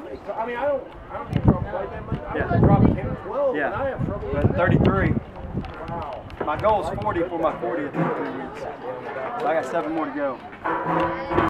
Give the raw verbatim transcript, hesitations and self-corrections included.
I mean, I don't, I don't get trouble like that much. I Yeah. yeah. drop ten or twelve, Yeah. and I have trouble. But thirty-three. Wow. My goal is forty for my fortieth in three weeks. So I got seven more to go.